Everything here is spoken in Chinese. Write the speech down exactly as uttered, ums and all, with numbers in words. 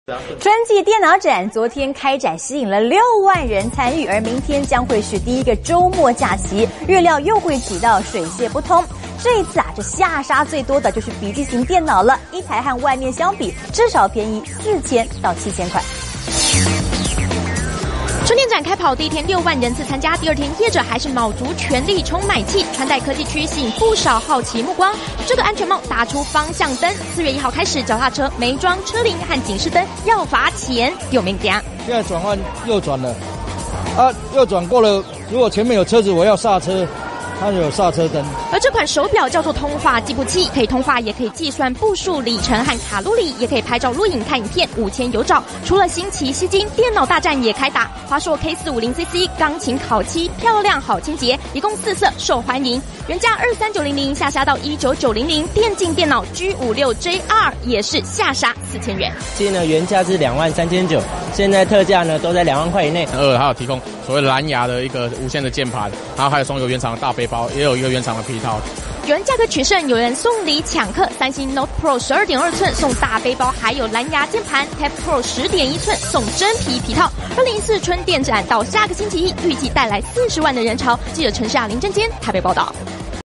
春季电脑展昨天开展，吸引了六万人参与，而明天将会是第一个周末假期，预料又会挤到水泄不通。这一次啊，这下杀最多的就是笔记型电脑了，一台和外面相比，至少便宜四千到七千块。 春电展开跑第一天六万人次参加，第二天业者还是卯足全力冲买气，穿戴科技区吸引不少好奇目光。这个安全帽打出方向灯，四月一号开始，脚踏车没装车铃和警示灯要罚钱，有没点？ 现在转换右转了，啊，右转过了，如果前面有车子，我要刹车。它有刹车灯， 而这款手表叫做通话计步器，可以通话，也可以计算步数里程和卡路里，也可以拍照录影看影片，五千有找。除了新奇吸睛，电脑大战也开打。华硕 K 四五零 C C 钢琴烤漆，漂亮好清洁，一共四色，受欢迎。原价二三九零零下杀到一九九零零，电竞电脑 G 五六 J R 也是下杀四千元。 其实呢，原价是两万三千九，现在特价呢都在两万块以内。 二还有提供所谓蓝牙的一个无线的键盘，然后还有送有原厂的大背包，也有一个原厂的皮套。 原价格取胜，有人送礼抢客，三星 Note Pro 十二点二寸送大背包，还有蓝牙键盘 Tab Pro 十点一寸送真皮皮套。二零一四春电展到下个星期一，预计带来四十万的人潮。记者陈夏林真坚台北报道。